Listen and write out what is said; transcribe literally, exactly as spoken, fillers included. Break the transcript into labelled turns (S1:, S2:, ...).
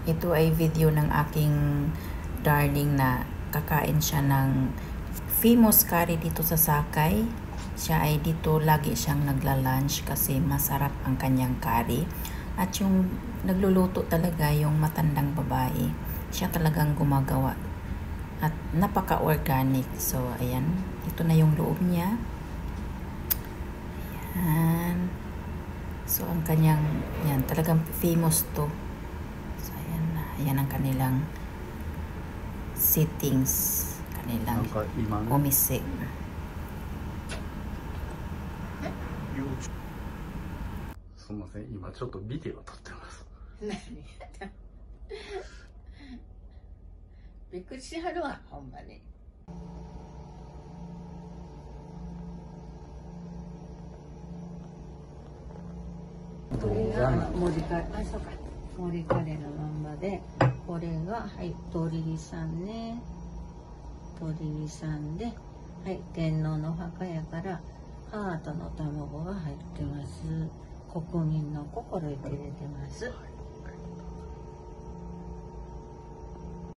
S1: Ito ay video ng aking darling na kakain siya ng famous curry dito sa Sakay. Siya ay dito lagi siyang nagla-lunch kasi masarap ang kanyang curry. At yung nagluluto talaga yung matandang babae. Siya talagang gumagawa. At napaka-organic. So, ayan. Ito na yung loob niya. Ayan. So, ang kanyang, ayan, talagang famous to. So, ayan na. Ayan ang kanilang settings. Kanilang omise.
S2: すみません、今ちょっとビデオ撮ってます。
S3: 何やだ。びっくりしはるわ、ほんまに。これが森カレー、あ、そうか。森カレーのまんまで、これが、はい、鳥居さんね。鳥居さんで、はい、天皇のお墓やから、ハートの卵が入ってます。国民の心意気入れてます。